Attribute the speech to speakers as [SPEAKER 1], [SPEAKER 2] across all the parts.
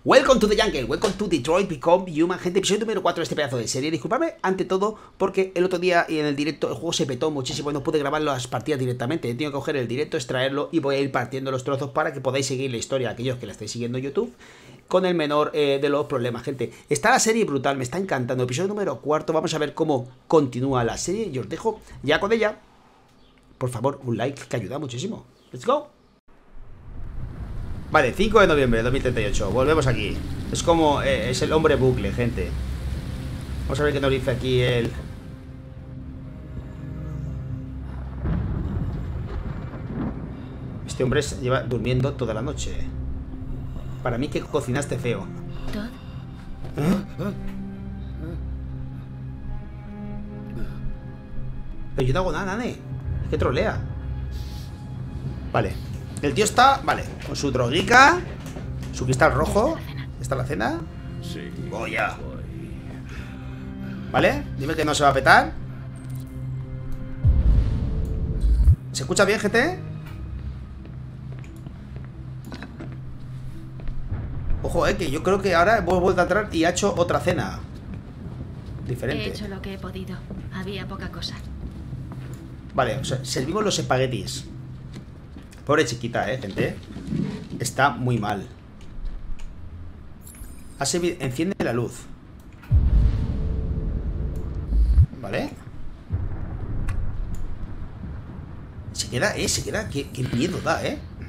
[SPEAKER 1] Welcome to the jungle, welcome to Detroit Become Human, gente, episodio número 4 de este pedazo de serie. Disculpadme ante todo porque el otro día en el directo el juego se petó muchísimo y no pude grabar las partidas directamente. He tenido que coger el directo, extraerlo y voy a ir partiendo los trozos para que podáis seguir la historia, aquellos que la estáis siguiendo en YouTube, con el menor de los problemas, gente. Está la serie brutal, me está encantando. Episodio número 4, vamos a ver cómo continúa la serie y os dejo ya con ella. Por favor, un like que ayuda muchísimo. Let's go. Vale, 5 de noviembre de 2038. Volvemos aquí. Es como... es el hombre bucle, gente. Vamos a ver qué nos dice aquí el... Este hombre lleva durmiendo toda la noche. Para mí que cocinaste feo. Pero yo no hago nada, nane. Es que trolea. Vale. El tío está, vale, con su droguica, su cristal rojo. ¿Está la cena?
[SPEAKER 2] Sí.
[SPEAKER 1] Voy ya. ¿Vale? Dime que no se va a petar. ¿Se escucha bien, gente? Ojo, que yo creo que ahora hemos vuelto a entrar y ha hecho otra cena diferente.
[SPEAKER 3] He hecho lo que he podido. Había poca cosa.
[SPEAKER 1] Vale, o sea, servimos los espaguetis. Pobre chiquita, gente. Está muy mal. Enciende la luz. Vale. Se queda. Qué miedo da,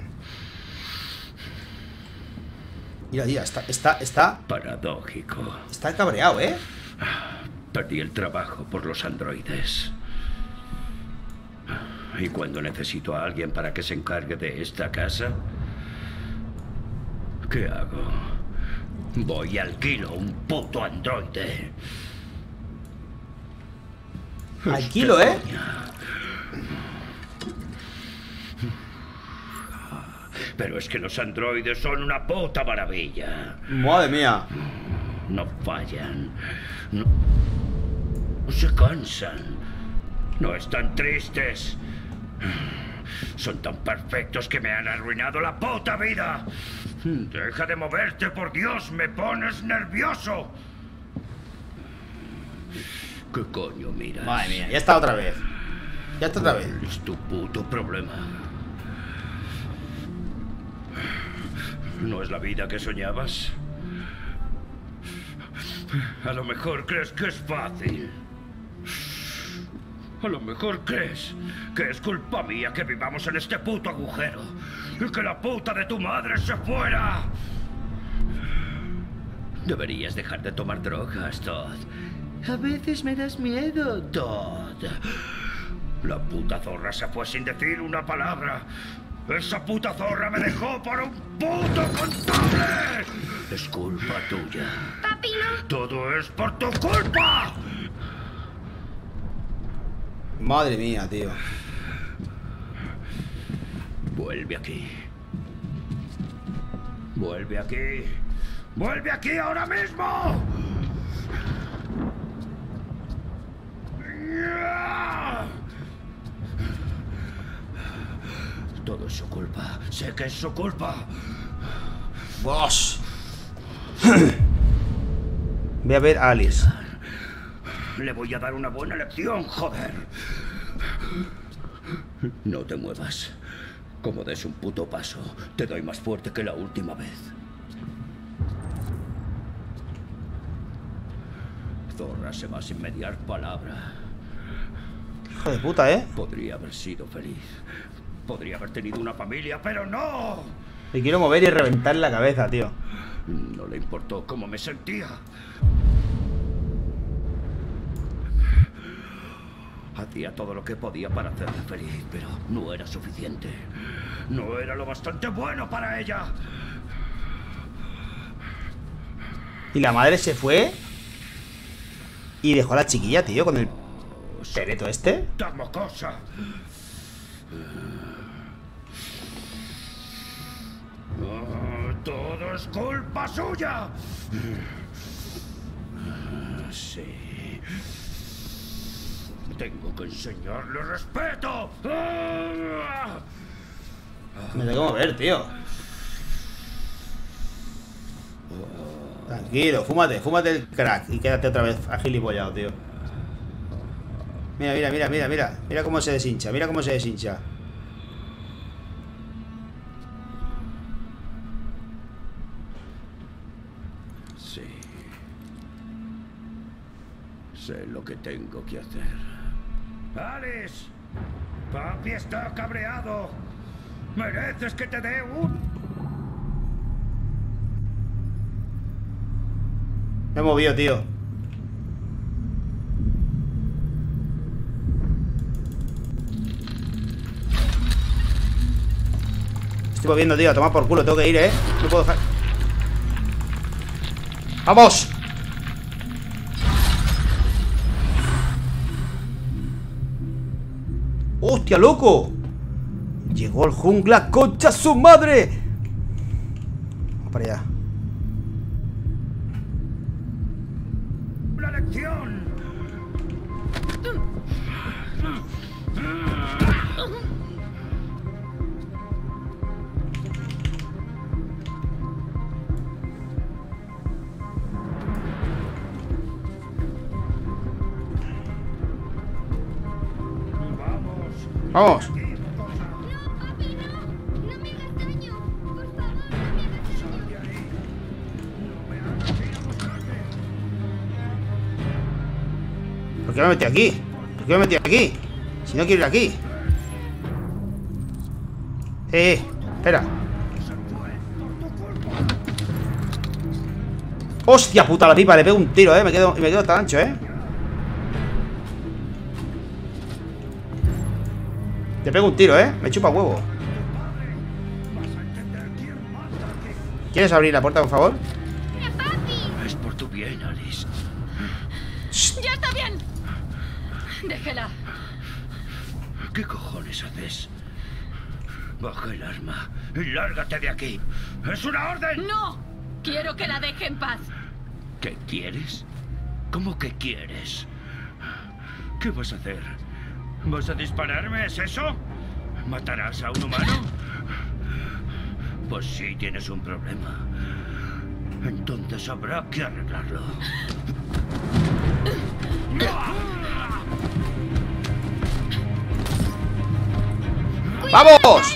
[SPEAKER 1] Mira, está
[SPEAKER 2] Paradójico.
[SPEAKER 1] Está cabreado,
[SPEAKER 2] Perdí el trabajo por los androides. Y cuando necesito a alguien para que se encargue de esta casa, ¿qué hago? Voy y alquilo un puto androide.
[SPEAKER 1] Alquilo,
[SPEAKER 2] Pero es que los androides son una puta maravilla.
[SPEAKER 1] Madre mía.
[SPEAKER 2] No fallan. No se cansan. No están tristes. Son tan perfectos que me han arruinado la puta vida. Deja de moverte, por Dios, me pones nervioso. ¿Qué coño miras?
[SPEAKER 1] Madre mía, ya está otra vez. Ya está otra vez.
[SPEAKER 2] Es tu puto problema. ¿No es la vida que soñabas? A lo mejor crees que es fácil. A lo mejor crees que es culpa mía que vivamos en este puto agujero y que la puta de tu madre se fuera. Deberías dejar de tomar drogas, Todd. A veces me das miedo, Todd. La puta zorra se fue sin decir una palabra. Esa puta zorra me dejó por un puto contable. Es culpa tuya.
[SPEAKER 3] ¡Papi, no!
[SPEAKER 2] Todo es por tu culpa.
[SPEAKER 1] Madre mía, tío.
[SPEAKER 2] Vuelve aquí. Vuelve aquí. ¡Vuelve aquí ahora mismo! Todo es su culpa. Sé que es su culpa.
[SPEAKER 1] Vos. Voy a ver a Alice.
[SPEAKER 2] Le voy a dar una buena lección, joder. No te muevas. Como des un puto paso, te doy más fuerte que la última vez. Zorra se va sin mediar palabra.
[SPEAKER 1] Hijo de puta,
[SPEAKER 2] Podría haber sido feliz. Podría haber tenido una familia, pero no.
[SPEAKER 1] Me quiero mover y reventarle la cabeza, tío.
[SPEAKER 2] No le importó cómo me sentía. Hacía todo lo que podía para hacerla feliz, pero no era suficiente. No era lo bastante bueno para ella.
[SPEAKER 1] Y la madre se fue y dejó a la chiquilla, tío, con el tereto este.
[SPEAKER 2] ¡Puta mocosa! ¡Todo es culpa suya! Sí. Tengo que enseñarle respeto.
[SPEAKER 1] Me tengo que mover, tío. Tranquilo, fúmate el crack y quédate otra vez agilipollado, tío. Mira, mira, mira, mira, mira. Mira cómo se deshincha, mira cómo se deshincha.
[SPEAKER 2] Sí. Sé lo que tengo que hacer. ¡Alice! ¡Papi está cabreado! ¡Mereces que te dé un...!
[SPEAKER 1] Me he movido, tío. Estoy moviendo, tío. A tomar por culo. Tengo que ir, ¿eh? No puedo dejar. ¡Vamos! ¡Hostia, loco! Llegó el jungla, concha su madre. Vamos para allá.
[SPEAKER 2] ¡Una lección!
[SPEAKER 1] ¡Vamos!
[SPEAKER 3] No, papi, no. No me hagas daño. Por favor, no me hagas daño.
[SPEAKER 1] ¿Por qué me metí aquí? ¿Por qué me metí aquí? Si no quiero ir aquí. Espera. ¡Hostia puta la pipa! Le pego un tiro, me quedo tan ancho, Te pego un tiro, me chupa huevo. ¿Quieres abrir la puerta, por favor?
[SPEAKER 3] ¡Mira, papi!
[SPEAKER 2] Es por tu bien, Alice.
[SPEAKER 3] ¡Ya está bien! Déjela.
[SPEAKER 2] ¿Qué cojones haces? Baja el arma y lárgate de aquí. ¡Es una orden!
[SPEAKER 3] ¡No! Quiero que la deje en paz.
[SPEAKER 2] ¿Qué quieres? ¿Cómo que quieres? ¿Qué vas a hacer? ¿Vas a dispararme? ¿Es eso? ¿Matarás a un humano? Pues sí, tienes un problema. Entonces habrá que arreglarlo.
[SPEAKER 1] ¡Vamos!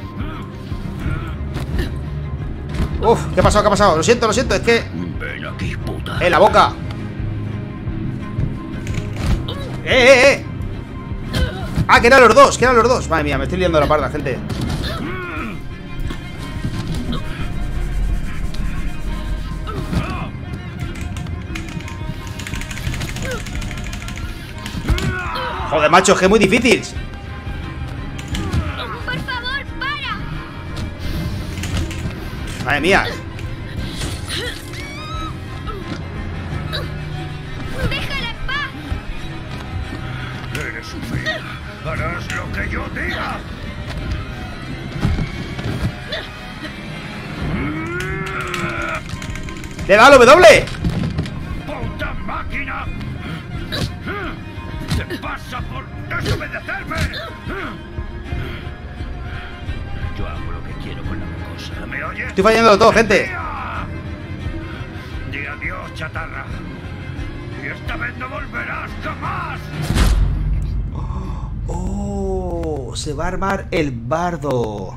[SPEAKER 1] Uf, ¿qué ha pasado? ¿Qué ha pasado? Lo siento, es que...
[SPEAKER 2] Ven aquí, puta.
[SPEAKER 1] ¡La boca! Ah, que eran los dos, Madre mía, me estoy liando la parda, gente. Joder, macho, es que es muy difícil.
[SPEAKER 3] Por favor, para.
[SPEAKER 1] Madre mía.
[SPEAKER 3] Déjala en paz.
[SPEAKER 2] Eres fea. Harás lo que yo diga.
[SPEAKER 1] ¡Le da al W!
[SPEAKER 2] ¡Puta máquina! ¡Te pasa por desobedecerme! Yo hago lo que quiero con la cosa. ¿Me oyes?
[SPEAKER 1] Estoy fallando todo, gente.
[SPEAKER 2] Di adiós, chatarra. Y esta vez no volverás jamás.
[SPEAKER 1] Oh, se va a armar el bardo.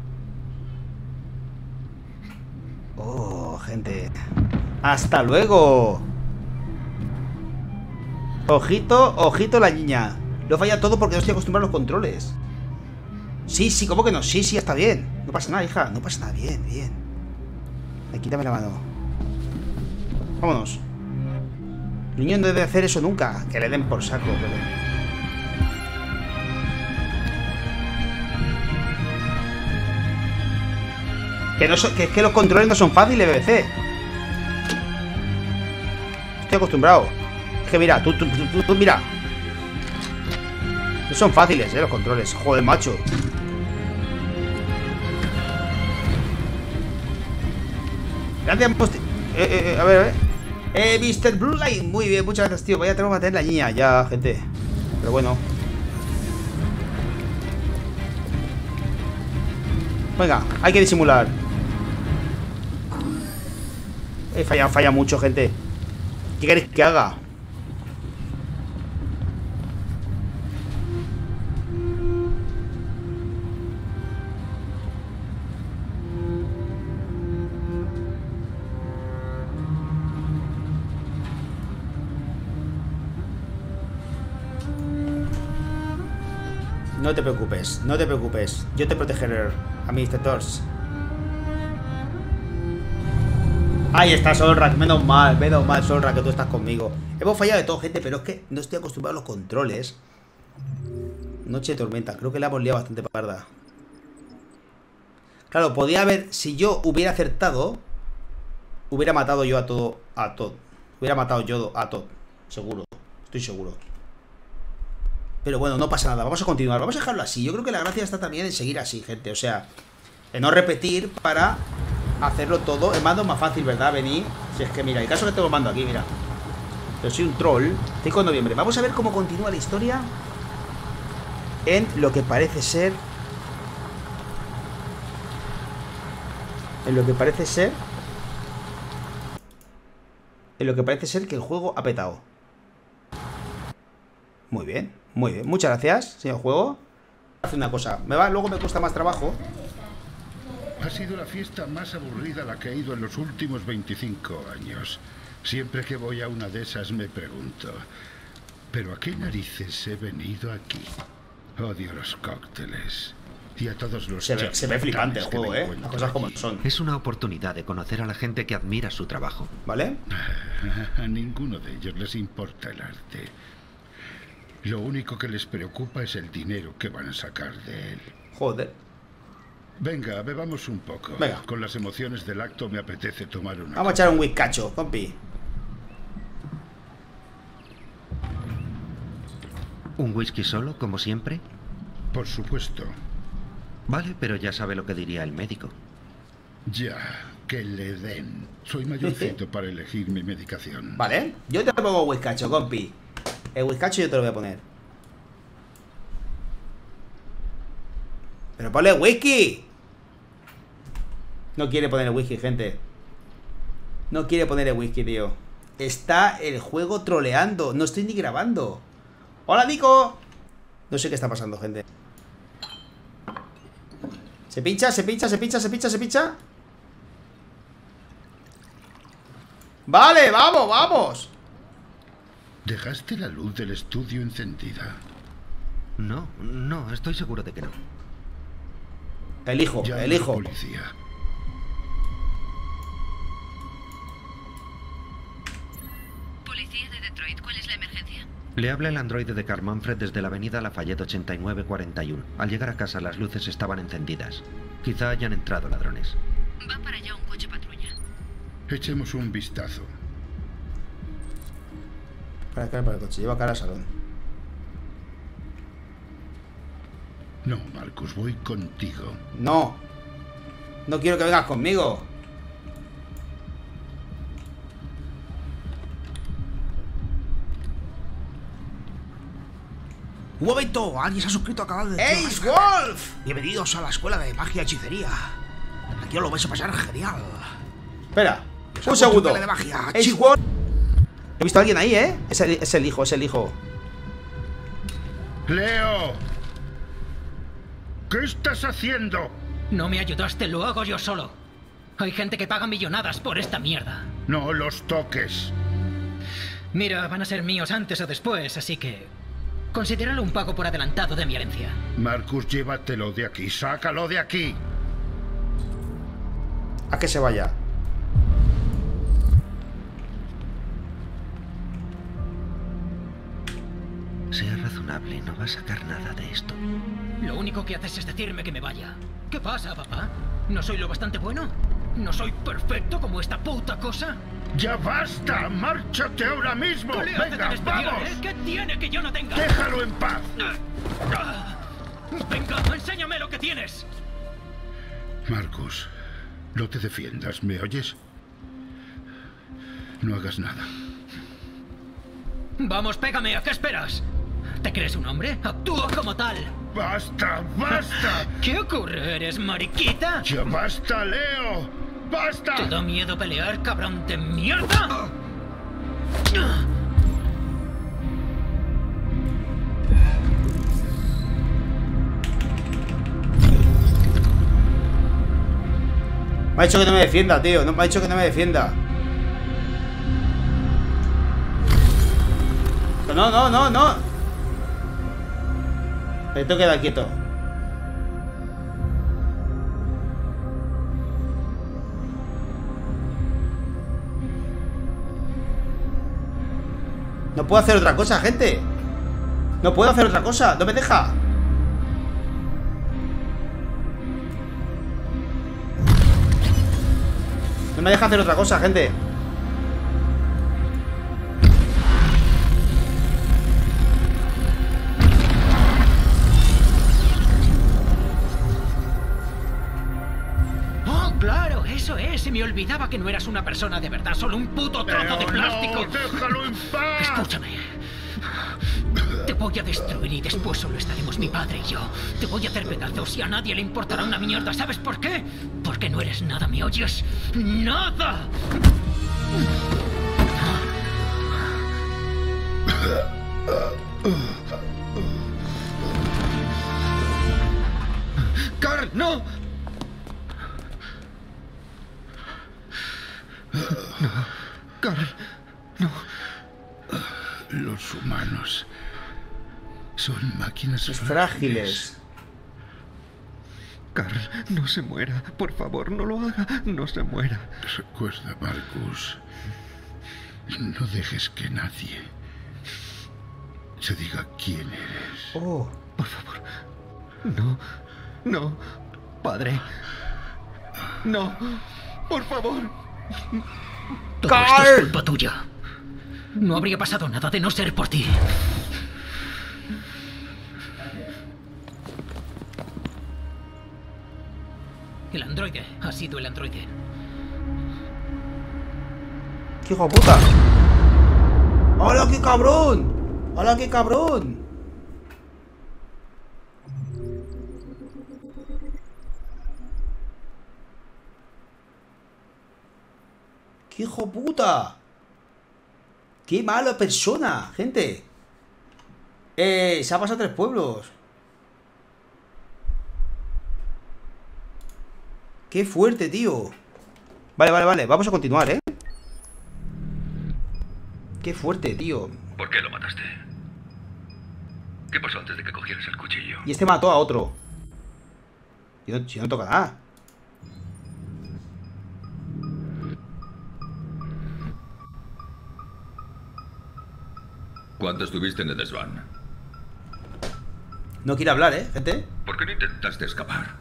[SPEAKER 1] Oh, gente. Hasta luego. Ojito, ojito la niña. Lo falla todo porque no estoy acostumbrado a los controles. Sí, sí, ¿cómo que no? Sí, sí, está bien. No pasa nada, hija, no pasa nada. Bien, bien. Ay, quítame la mano. Vámonos. El niño no debe hacer eso nunca. Que le den por saco, pero... Que es que los controles no son fáciles, BBC. Estoy acostumbrado. Es que mira, tú mira. No son fáciles, los controles. Joder, macho. Gracias, a ver. Mr. Blue Light. Muy bien, muchas gracias, tío. Vaya, tenemos que matar la niña ya, gente. Pero bueno. Venga, hay que disimular. He falla mucho, gente. ¿Qué queréis que haga? No te preocupes, no te preocupes. Yo te protegeré, administrators. Ahí está, Solrak. Menos mal, Solrak, que tú estás conmigo. Hemos fallado de todo, gente, pero es que no estoy acostumbrado a los controles. Noche de tormenta. Creo que la hemos liado bastante parda. Claro, podía haber... Si yo hubiera acertado, hubiera matado yo a todo. Hubiera matado yo a todo. Seguro. Estoy seguro. Pero bueno, no pasa nada, vamos a continuar. Vamos a dejarlo así, yo creo que la gracia está también en seguir así, gente. O sea, en no repetir para hacerlo todo. El mando es más fácil, ¿verdad? Venir. Si es que mira, el caso que tengo el mando aquí, mira. Yo soy un troll. 5 de noviembre, vamos a ver cómo continúa la historia en lo que parece ser... En lo que parece ser que el juego ha petado. Muy bien. Muy bien, muchas gracias, señor juego. Hace una cosa, luego me cuesta más trabajo.
[SPEAKER 4] Ha sido la fiesta más aburrida a la que he ido en los últimos 25 años. Siempre que voy a una de esas me pregunto, ¿pero a qué narices he venido aquí? Odio los cócteles y a todos los...
[SPEAKER 1] Se ve flipante el juego, las cosas como son.
[SPEAKER 5] Es una oportunidad de conocer a la gente que admira su trabajo.
[SPEAKER 1] ¿Vale?
[SPEAKER 4] A ninguno de ellos les importa el arte. Lo único que les preocupa es el dinero que van a sacar de él.
[SPEAKER 1] Joder.
[SPEAKER 4] Venga, bebamos un poco.
[SPEAKER 1] Venga.
[SPEAKER 4] Con las emociones del acto me apetece tomar una...
[SPEAKER 1] Vamos a echar un whiskacho, compi.
[SPEAKER 5] ¿Un whisky solo, como siempre?
[SPEAKER 4] Por supuesto.
[SPEAKER 5] Vale, pero ya sabe lo que diría el médico.
[SPEAKER 4] Ya, que le den. Soy mayorcito para elegir mi medicación.
[SPEAKER 1] Vale, yo te pongo whiskacho, compi. El whiskacho yo te lo voy a poner. ¡Pero ponle whisky! No quiere poner el whisky, gente. No quiere poner el whisky, tío. Está el juego troleando. No estoy ni grabando. ¡Hola, Nico! No sé qué está pasando, gente. ¿Se pincha? ¿Se pincha? ¿Se pincha? ¿Se pincha? ¿Se pincha? ¡Vale! ¡Vamos! ¡Vamos!
[SPEAKER 4] ¿Dejaste la luz del estudio encendida?
[SPEAKER 5] No, estoy seguro de que no.
[SPEAKER 1] Elijo.
[SPEAKER 4] Policía.
[SPEAKER 6] Policía de Detroit, ¿cuál es la emergencia?
[SPEAKER 5] Le habla el androide de Carl Manfred desde la avenida Lafayette 8941. Al llegar a casa las luces estaban encendidas. Quizá hayan entrado ladrones.
[SPEAKER 6] Va para allá un coche patrulla.
[SPEAKER 4] Echemos un vistazo.
[SPEAKER 1] Para acá, para el coche. Lleva cara al salón.
[SPEAKER 4] No, Marcus, voy contigo.
[SPEAKER 1] No. No quiero que vengas conmigo.
[SPEAKER 7] Un momento, alguien se ha suscrito a canal de
[SPEAKER 1] ¡Ace Wolf!
[SPEAKER 7] Bienvenidos a la escuela de magia y hechicería. Aquí os lo vais a pasar genial.
[SPEAKER 1] Espera, un segundo.
[SPEAKER 7] De magia,
[SPEAKER 1] Ace Wolf. He visto a alguien ahí, ¿eh? Es el hijo,
[SPEAKER 4] ¡Leo! ¿Qué estás haciendo?
[SPEAKER 8] No me ayudaste, lo hago yo solo. Hay gente que paga millonadas por esta mierda.
[SPEAKER 4] No los toques.
[SPEAKER 8] Mira, van a ser míos antes o después, así que... considéralo un pago por adelantado de mi herencia.
[SPEAKER 4] Marcus, llévatelo de aquí, sácalo de aquí.
[SPEAKER 1] A que se vaya.
[SPEAKER 5] Sea razonable, no va a sacar nada de esto.
[SPEAKER 8] Lo único que haces es decirme que me vaya. ¿Qué pasa, papá? ¿No soy lo bastante bueno? ¿No soy perfecto como esta puta cosa?
[SPEAKER 4] ¡Ya basta! ¡Márchate ahora mismo!
[SPEAKER 8] ¿Qué le hace
[SPEAKER 4] ¡Venga,
[SPEAKER 8] tan especial,
[SPEAKER 4] vamos!
[SPEAKER 8] ¿Qué tiene que yo no tenga?
[SPEAKER 4] ¡Déjalo en paz!
[SPEAKER 8] Venga, enséñame lo que tienes.
[SPEAKER 4] Marcus, no te defiendas, ¿me oyes? No hagas nada.
[SPEAKER 8] Vamos, pégame, ¿a qué esperas? ¿Te crees un hombre? Actúa como tal.
[SPEAKER 4] ¡Basta! ¡Basta!
[SPEAKER 8] ¿Qué ocurre? ¿Eres mariquita?
[SPEAKER 4] ¡Ya basta, Leo! ¡Basta!
[SPEAKER 8] ¿Te da miedo pelear, cabrón de mierda?
[SPEAKER 1] Me ha dicho que no me defienda, tío. No, me ha dicho que no me defienda. No, no, no, no. Me tengo que quedar quieto. No puedo hacer otra cosa, gente. No puedo hacer otra cosa. No me deja. No me deja hacer otra cosa, gente.
[SPEAKER 8] Oh, claro, eso es. Se me olvidaba que no eras una persona de verdad, solo un puto trozo de plástico.
[SPEAKER 4] ¡No! ¡Déjalo en paz!
[SPEAKER 8] Escúchame. Te voy a destruir y después solo estaremos mi padre y yo. Te voy a hacer pedazos y a nadie le importará una mierda. ¿Sabes por qué? Porque no eres nada, ¿me oyes? ¡Nada!
[SPEAKER 5] ¡Carl, no! No, Carl, no.
[SPEAKER 4] Los humanos son máquinas
[SPEAKER 1] Frágiles.
[SPEAKER 5] Carl, no se muera. Por favor, no lo haga. No se muera.
[SPEAKER 4] Recuerda, Marcus, no dejes que nadie se diga quién eres.
[SPEAKER 1] Oh.
[SPEAKER 5] Por favor. No. No. Padre. No. Por favor.
[SPEAKER 8] Todo esto es culpa tuya. No habría pasado nada de no ser por ti. El androide ha sido el androide.
[SPEAKER 1] ¡Qué hijo de puta! ¡Hola, qué cabrón! ¡Hola, qué cabrón! ¡Qué hijo de puta! ¡Qué mala persona, gente! Se ha pasado 3 pueblos. ¡Qué fuerte, tío! Vale, vale, vale. Vamos a continuar, ¿eh? ¡Qué fuerte, tío!
[SPEAKER 2] ¿Por qué lo mataste? ¿Qué pasó antes de que cogieras el cuchillo?
[SPEAKER 1] Y este mató a otro. Si no toca nada.
[SPEAKER 2] ¿Cuánto estuviste en el desván?
[SPEAKER 1] No quiere hablar, ¿eh, gente?
[SPEAKER 2] ¿Por qué no intentaste escapar?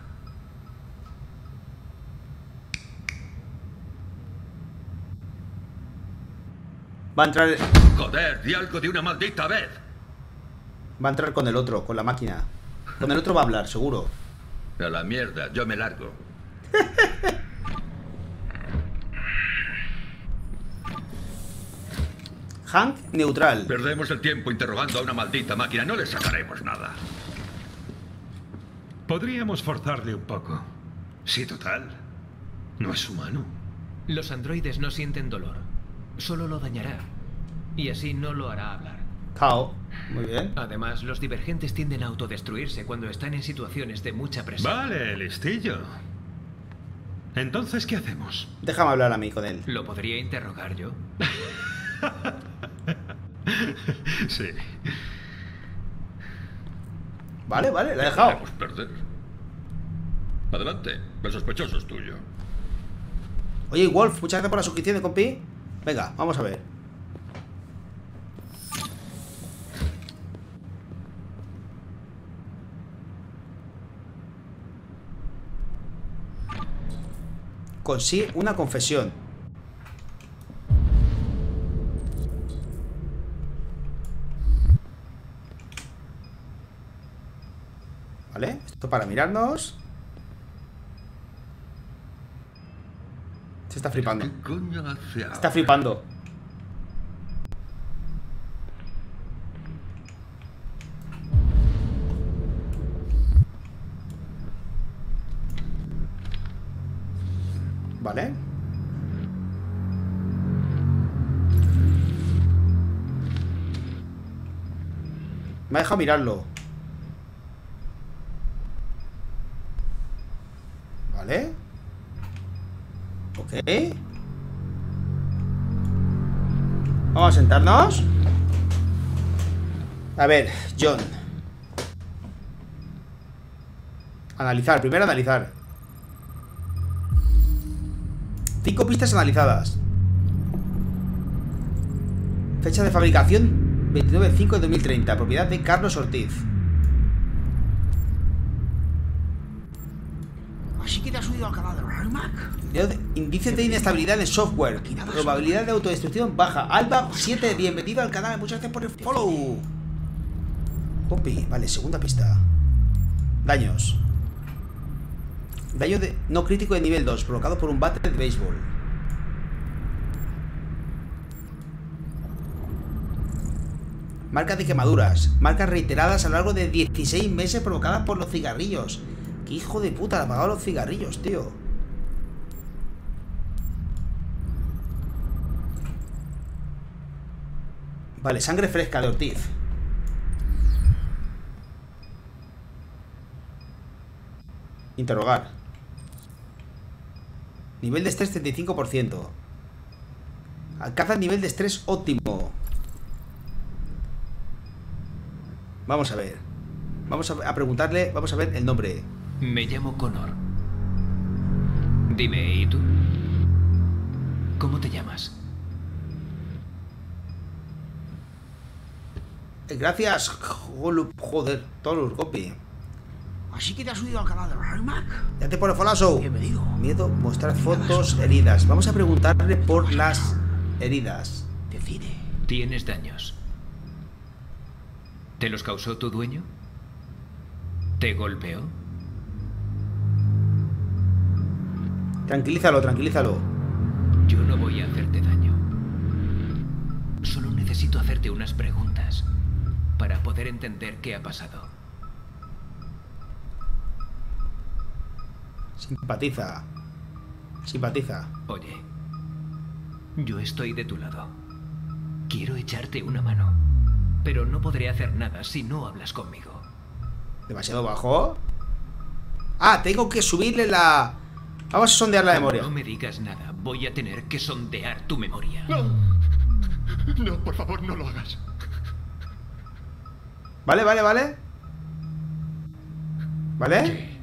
[SPEAKER 1] Va a entrar...
[SPEAKER 2] Joder, di algo de una maldita vez.
[SPEAKER 1] Va a entrar con el otro, con la máquina. Con el otro va a hablar, seguro.
[SPEAKER 2] A la mierda, yo me largo.
[SPEAKER 1] Hank, neutral.
[SPEAKER 2] Perdemos el tiempo interrogando a una maldita máquina. No le sacaremos nada.
[SPEAKER 9] Podríamos forzarle un poco. Sí, total. No es humano.
[SPEAKER 10] Los androides no sienten dolor. Solo lo dañará. Y así no lo hará hablar.
[SPEAKER 1] Cao. Muy bien.
[SPEAKER 10] Además, los divergentes tienden a autodestruirse cuando están en situaciones de mucha presión.
[SPEAKER 9] Vale, listillo. Entonces, ¿qué hacemos?
[SPEAKER 1] Déjame hablar a mí con él.
[SPEAKER 10] ¿Lo podría interrogar yo?
[SPEAKER 9] Sí.
[SPEAKER 1] Vale, vale, lo he dejado.
[SPEAKER 2] Podemos perder. Adelante, el sospechoso es tuyo.
[SPEAKER 1] Oye, Wolf, muchas gracias por la suscripción de compi. Venga, vamos a ver. Consigue una confesión. Vale, esto para mirarnos. Se está flipando.
[SPEAKER 2] ¿Qué coño hace ahora?
[SPEAKER 1] Está flipando. Vale. Me ha dejado mirarlo. Vale. Ok. Vamos a sentarnos. A ver, John. Analizar, primero analizar. 5 pistas analizadas. Fecha de fabricación 29/5 de 2030. Propiedad de Carlos Ortiz.
[SPEAKER 7] Así que te has subido al canal de Mac.
[SPEAKER 1] Índice de inestabilidad en software. Probabilidad de autodestrucción baja. Alba 7, bienvenido al canal. Muchas gracias por el follow. Copy. Vale, segunda pista. Daños. Daño de no crítico de nivel 2, provocado por un bate de béisbol. Marcas de quemaduras. Marcas reiteradas a lo largo de 16 meses provocadas por los cigarrillos. ¡Qué hijo de puta! Le ha pagado los cigarrillos, tío. Vale, sangre fresca de Ortiz. Interrogar. Nivel de estrés 35%. Alcanza el nivel de estrés óptimo. Vamos a ver. Vamos a preguntarle. Vamos a ver el nombre.
[SPEAKER 10] Me llamo Connor. Dime, ¿y tú? ¿Cómo te llamas?
[SPEAKER 1] Gracias. Joder, Tolur, copy.
[SPEAKER 7] Así que te has subido al canal de Mac.
[SPEAKER 1] Ya te pone folazo.
[SPEAKER 7] Bienvenido.
[SPEAKER 1] Miedo, mostrar fotos, heridas. Vamos a preguntarle por las heridas.
[SPEAKER 7] Decide.
[SPEAKER 10] Tienes daños. ¿Te los causó tu dueño? ¿Te golpeó?
[SPEAKER 1] Tranquilízalo, tranquilízalo.
[SPEAKER 10] Yo no voy a hacerte daño. Solo necesito hacerte unas preguntas para poder entender qué ha pasado.
[SPEAKER 1] Simpatiza. Simpatiza.
[SPEAKER 10] Oye, yo estoy de tu lado. Quiero echarte una mano, pero no podré hacer nada si no hablas conmigo.
[SPEAKER 1] ¿Demasiado bajo? Ah, tengo que subirle la... Vamos a sondear la memoria.
[SPEAKER 10] No me digas nada, voy a tener que sondear tu memoria.
[SPEAKER 9] No. No, por favor, no lo hagas.
[SPEAKER 1] Vale, vale, vale. ¿Vale?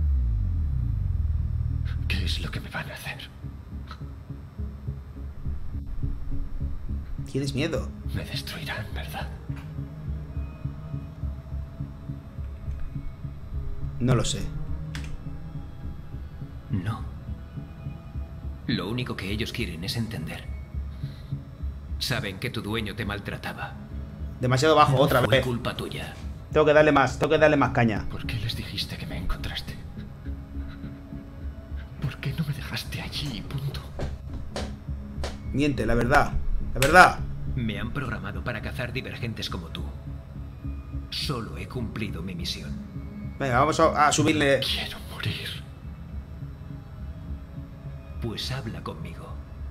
[SPEAKER 9] ¿Qué es lo que me van a hacer?
[SPEAKER 1] Tienes miedo.
[SPEAKER 9] Me destruirán, ¿verdad?
[SPEAKER 1] No lo sé.
[SPEAKER 10] No. Lo único que ellos quieren es entender. Saben que tu dueño te maltrataba.
[SPEAKER 1] Demasiado bajo,
[SPEAKER 10] No
[SPEAKER 1] otra
[SPEAKER 10] fue
[SPEAKER 1] vez.
[SPEAKER 10] culpa tuya.
[SPEAKER 1] Tengo que darle más caña.
[SPEAKER 9] ¿Por qué les dijiste que me encontraste? ¿Por qué no me dejaste allí y punto?
[SPEAKER 1] Miente, la verdad. La verdad.
[SPEAKER 10] Me han programado para cazar divergentes como tú. Solo he cumplido mi misión.
[SPEAKER 1] Venga, vamos a subirle.
[SPEAKER 9] Quiero morir.
[SPEAKER 10] Pues habla conmigo.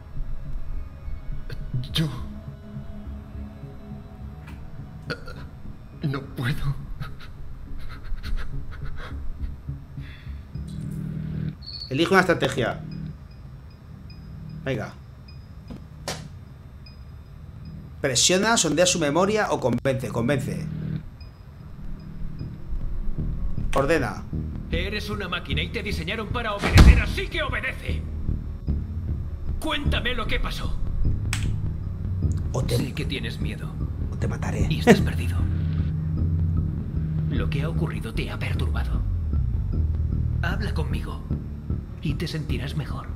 [SPEAKER 9] Yo... no puedo.
[SPEAKER 1] Elige una estrategia. Venga. Presiona, sondea su memoria o convence. Convence. Ordena.
[SPEAKER 10] Eres una máquina y te diseñaron para obedecer, así que obedece. Cuéntame lo que pasó. Sé que tienes miedo.
[SPEAKER 1] O te mataré.
[SPEAKER 10] Y estás perdido. Lo que ha ocurrido te ha perturbado. Habla conmigo y te sentirás mejor.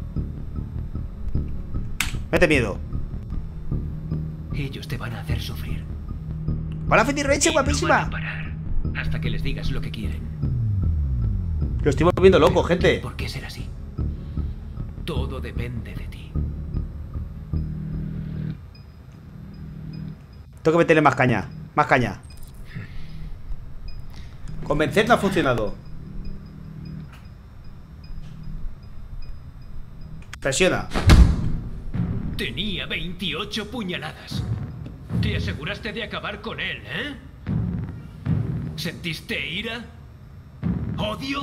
[SPEAKER 1] Mete miedo.
[SPEAKER 10] Ellos te van a hacer sufrir.
[SPEAKER 1] Hola, Fenty Reche, guapísima.
[SPEAKER 10] No van a parar hasta que les digas lo que quieren.
[SPEAKER 1] Lo estoy volviendo loco, gente.
[SPEAKER 10] ¿Por qué ser así? Todo depende de ti.
[SPEAKER 1] Tengo que meterle más caña. Más caña. Convencer no ha funcionado. Presiona.
[SPEAKER 10] Tenía 28 puñaladas. Te aseguraste de acabar con él, ¿eh?
[SPEAKER 8] ¿Sentiste ira? ¿Odio?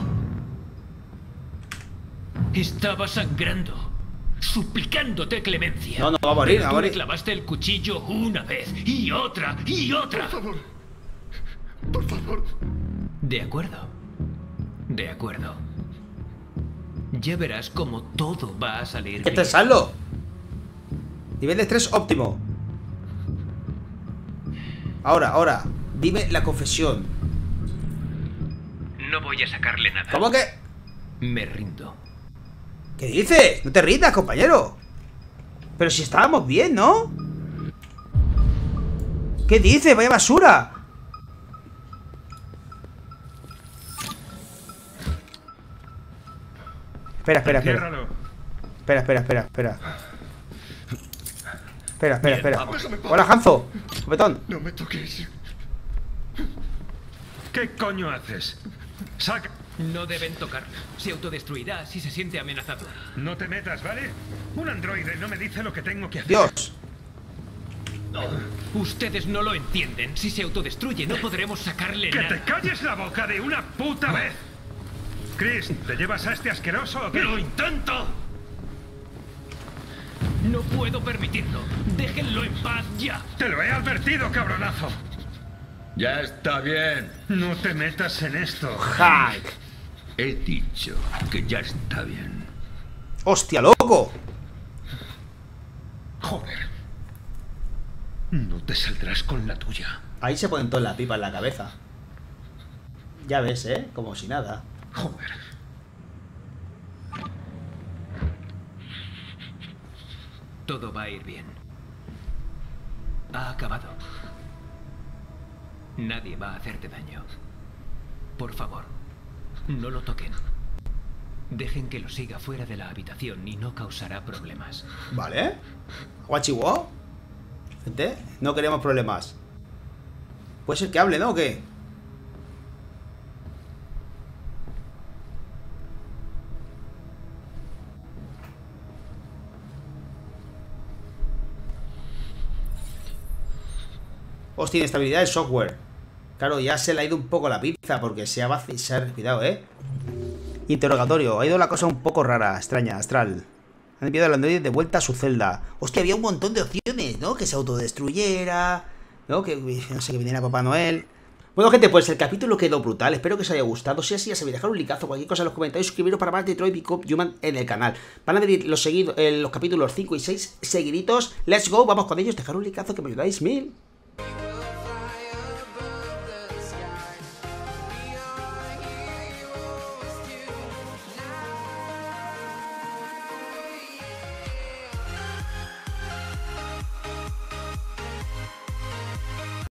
[SPEAKER 8] Estaba sangrando, suplicándote clemencia.
[SPEAKER 1] No, no va a morir,
[SPEAKER 8] Pero
[SPEAKER 1] va a
[SPEAKER 8] tú
[SPEAKER 1] morir.
[SPEAKER 8] le clavaste el cuchillo una vez y otra y otra.
[SPEAKER 9] Por favor. Por favor.
[SPEAKER 10] De acuerdo. De acuerdo. Ya verás cómo todo va a salir bien.
[SPEAKER 1] Estresarlo. Nivel de estrés óptimo. Ahora, dime la confesión.
[SPEAKER 10] No voy a sacarle nada.
[SPEAKER 1] ¿Cómo que?
[SPEAKER 10] Me rindo.
[SPEAKER 1] ¿Qué dices? No te rindas, compañero. Pero si estábamos bien, ¿no? ¿Qué dices? Vaya basura. Espera.
[SPEAKER 9] Ciérralo.
[SPEAKER 1] Espera. Espera.
[SPEAKER 9] Déjame en paz.
[SPEAKER 1] Hola, Hanzo. Copetón.
[SPEAKER 9] No me toques. ¿Qué coño haces? Saca.
[SPEAKER 10] No deben tocarlo. Se autodestruirá si se siente amenazado.
[SPEAKER 9] No te metas, ¿vale? Un androide no me dice lo que tengo que hacer.
[SPEAKER 1] Dios.
[SPEAKER 10] Ustedes no lo entienden. Si se autodestruye, no podremos sacarle
[SPEAKER 9] ¡Que
[SPEAKER 10] nada.
[SPEAKER 9] te calles la boca de una puta vez! Chris, ¿te llevas a este asqueroso o qué?
[SPEAKER 8] ¡Lo intento! No puedo permitirlo. Déjenlo en paz ya.
[SPEAKER 9] ¡Te lo he advertido, cabronazo!
[SPEAKER 2] Ya está bien.
[SPEAKER 9] No te metas en esto.
[SPEAKER 1] Hank.
[SPEAKER 2] He dicho que ya está bien.
[SPEAKER 1] Hostia, loco.
[SPEAKER 9] Joder. No te saldrás con la tuya.
[SPEAKER 1] Ahí se ponen toda la pipa en la cabeza. Ya ves, ¿eh? Como si nada.
[SPEAKER 9] Joder.
[SPEAKER 10] Todo va a ir bien. Ha acabado. Nadie va a hacerte daño. Por favor, no lo toquen. Dejen que lo siga fuera de la habitación y no causará problemas.
[SPEAKER 1] Vale. Guachihuo. Gente, no queremos problemas. Puede ser que hable, ¿no? ¿O qué? Hostia, inestabilidad del software. Claro, ya se le ha ido un poco la pizza porque se ha vaciado. Cuidado, Interrogatorio. Ha ido la cosa un poco rara, extraña, astral. Han enviado al androide de vuelta a su celda. Hostia, había un montón de opciones, ¿no? Que se autodestruyera, ¿no? Que, no sé, que viniera Papá Noel. Bueno, gente, pues el capítulo quedó brutal. Espero que os haya gustado. Si es así, ya sabéis, dejar un likeazo, cualquier cosa en los comentarios, suscribiros para más Detroit Become Human en el canal. Van a venir los capítulos 5 y 6 seguiditos. Let's go, vamos con ellos. Dejar un likeazo que me ayudáis 1000.